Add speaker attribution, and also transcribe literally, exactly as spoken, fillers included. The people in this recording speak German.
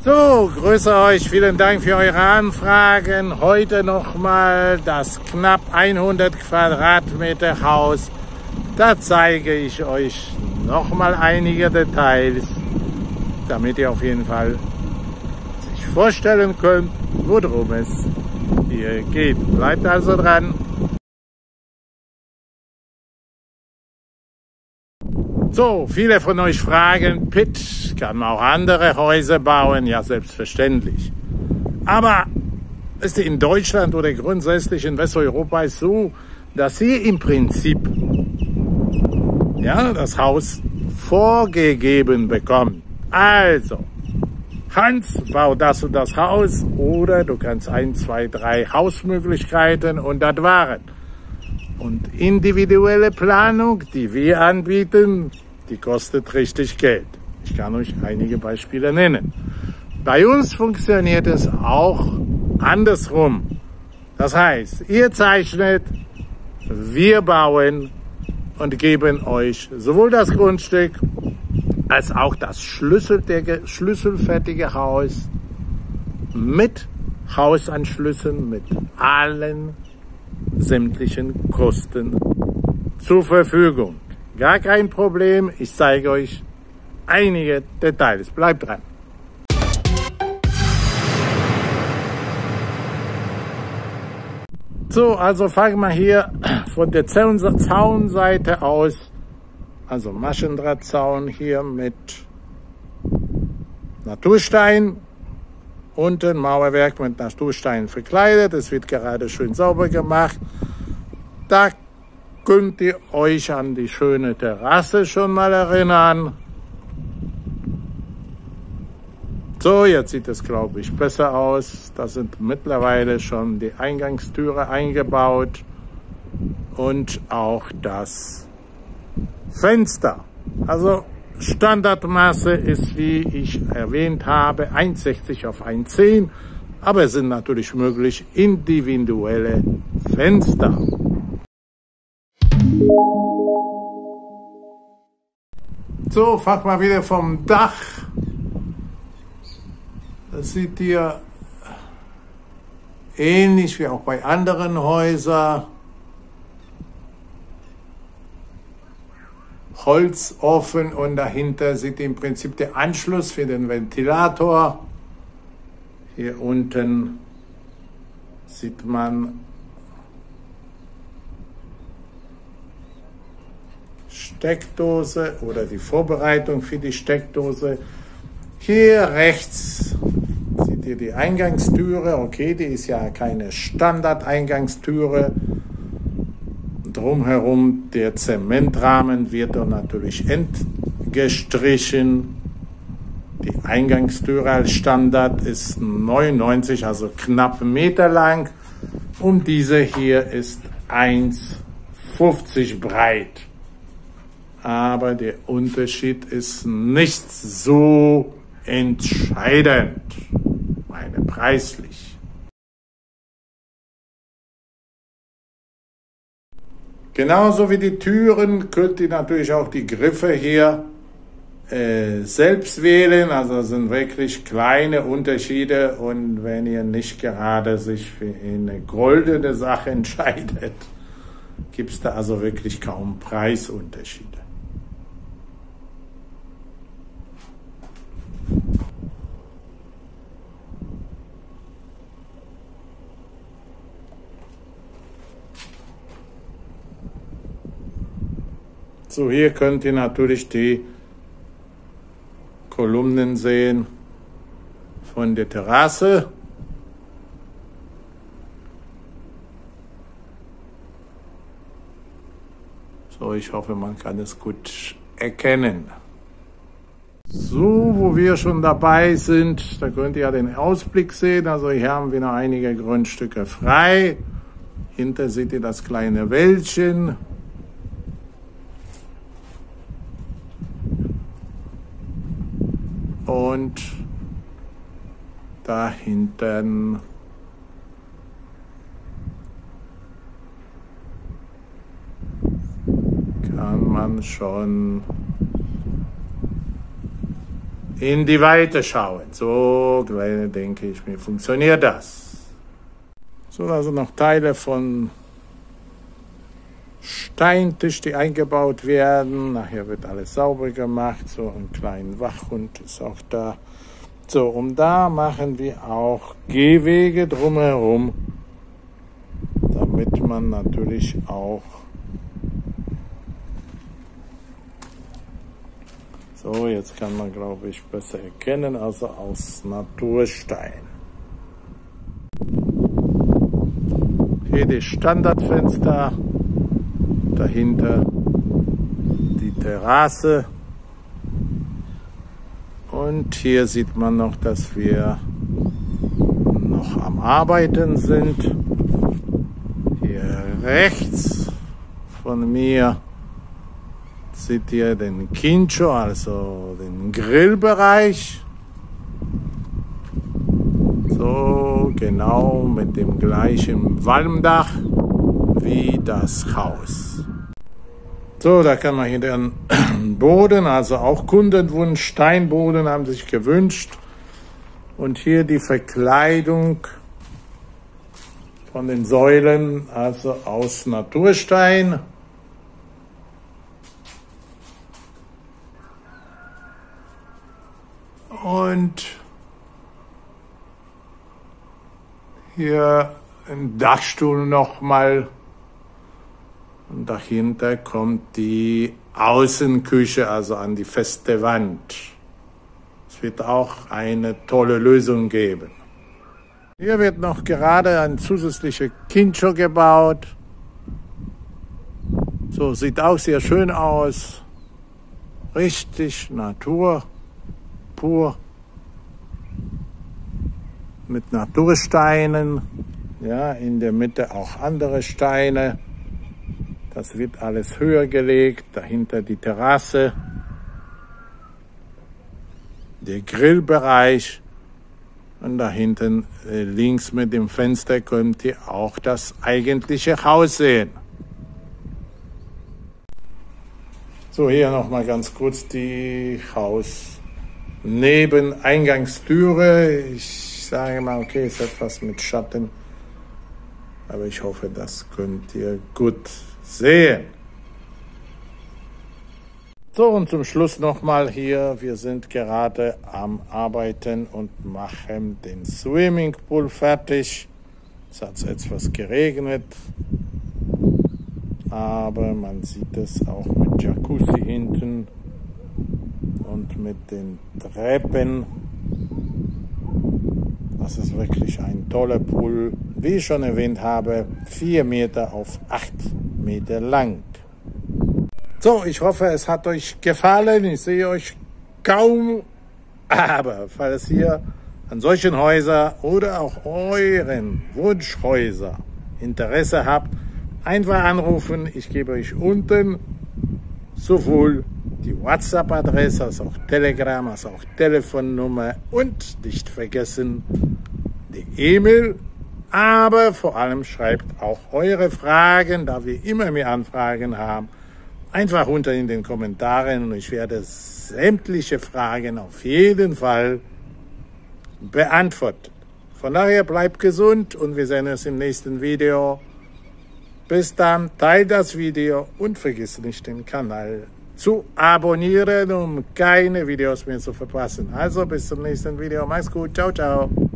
Speaker 1: So, grüße euch, vielen Dank für eure Anfragen. Heute nochmal das knapp hundert Quadratmeter Haus. Da zeige ich euch nochmal einige Details, damit ihr auf jeden Fall sich vorstellen könnt, worum es hier geht. Bleibt also dran. So, viele von euch fragen, Pitt, kann man auch andere Häuser bauen? Ja, selbstverständlich. Aber ist in Deutschland oder grundsätzlich in Westeuropa ist so, dass ihr im Prinzip ja, das Haus vorgegeben bekommt. Also, Hans, bau das und das Haus, oder du kannst ein, zwei, drei Hausmöglichkeiten und das waren. Und individuelle Planung, die wir anbieten, die kostet richtig Geld. Ich kann euch einige Beispiele nennen. Bei uns funktioniert es auch andersrum. Das heißt, ihr zeichnet, wir bauen und geben euch sowohl das Grundstück als auch das schlüsselfertige Haus mit Hausanschlüssen, mit allen sämtlichen Kosten zur Verfügung. Gar kein Problem, ich zeige euch einige Details. Bleibt dran. So, also fangen wir hier von der Zaunseite aus, also Maschendrahtzaun hier mit Naturstein. Unten Mauerwerk mit Naturstein verkleidet. Es wird gerade schön sauber gemacht. Da könnt ihr euch an die schöne Terrasse schon mal erinnern. So, jetzt sieht es, glaube ich, besser aus. Da sind mittlerweile schon die Eingangstüre eingebaut und auch das Fenster. Also Standardmaße ist, wie ich erwähnt habe, eins sechzig auf eins zehn, aber es sind natürlich möglich individuelle Fenster. So, fangen wir wieder vom Dach. Das sieht ihr ähnlich wie auch bei anderen Häusern. Holzofen und dahinter seht ihr im Prinzip der Anschluss für den Ventilator. Hier unten sieht man Steckdose oder die Vorbereitung für die Steckdose. Hier rechts seht ihr die Eingangstüre. Okay, die ist ja keine Standard-Eingangstüre. Drumherum der Zementrahmen wird dann natürlich entgestrichen. Die Eingangstüre als Standard ist neunundneunzig, also knapp einen Meter lang. Und diese hier ist eins fünfzig breit. Aber der Unterschied ist nicht so entscheidend, meine preislich. Genauso wie die Türen könnt ihr natürlich auch die Griffe hier äh, selbst wählen. Also sind wirklich kleine Unterschiede. Und wenn ihr nicht gerade sich für eine goldene Sache entscheidet, gibt es da also wirklich kaum Preisunterschiede. So, hier könnt ihr natürlich die Kolumnen sehen von der Terrasse. So, ich hoffe, man kann es gut erkennen. So, wo wir schon dabei sind, da könnt ihr ja den Ausblick sehen. Also hier haben wir noch einige Grundstücke frei. Hinter seht ihr das kleine Wäldchen. Und da hinten kann man schon in die Weite schauen. So, denke ich mir, funktioniert das. So, also noch Teile von Steintisch, die eingebaut werden. Nachher wird alles sauber gemacht. So ein kleiner Wachhund ist auch da. So, und da machen wir auch Gehwege drumherum, damit man natürlich auch so, jetzt kann man, glaube ich, besser erkennen, also aus Naturstein. Hier die Standardfenster, dahinter die Terrasse. Und hier sieht man noch, dass wir noch am Arbeiten sind. Hier rechts von mir seht ihr den Quincho, also den Grillbereich. So genau mit dem gleichen Walmdach wie das Haus. So, da kann man hier den Boden, also auch Kundenwunsch, Steinboden haben sich gewünscht. Und hier die Verkleidung von den Säulen, also aus Naturstein. Und hier ein Dachstuhl nochmal. Und dahinter kommt die Außenküche, also an die feste Wand. Es wird auch eine tolle Lösung geben. Hier wird noch gerade ein zusätzlicher Quincho gebaut. So, sieht auch sehr schön aus. Richtig Natur, pur. Mit Natursteinen. Ja, in der Mitte auch andere Steine. Das wird alles höher gelegt, dahinter die Terrasse, der Grillbereich und da hinten äh, links mit dem Fenster könnt ihr auch das eigentliche Haus sehen. So, hier nochmal ganz kurz die Hausnebeneingangstüre. Ich sage mal, okay, ist etwas mit Schatten, aber ich hoffe, das könnt ihr gut sehen. So, und zum Schluss nochmal hier, wir sind gerade am Arbeiten und machen den Swimmingpool fertig. Es hat etwas geregnet, aber man sieht es auch mit Jacuzzi hinten und mit den Treppen. Das ist wirklich ein toller Pool, wie ich schon erwähnt habe, vier Meter auf acht Meter lang. So, ich hoffe, es hat euch gefallen. Ich sehe euch kaum, aber falls ihr an solchen Häusern oder auch euren Wunschhäuser Interesse habt, einfach anrufen. Ich gebe euch unten sowohl die WhatsApp-Adresse als auch Telegram, als auch Telefonnummer und nicht vergessen die E-Mail. Aber vor allem schreibt auch eure Fragen, da wir immer mehr Anfragen haben, einfach unter in den Kommentaren und ich werde sämtliche Fragen auf jeden Fall beantworten. Von daher bleibt gesund und wir sehen uns im nächsten Video. Bis dann, teilt das Video und vergiss nicht den Kanal zu abonnieren, um keine Videos mehr zu verpassen. Also bis zum nächsten Video. Mach's gut. Ciao, ciao.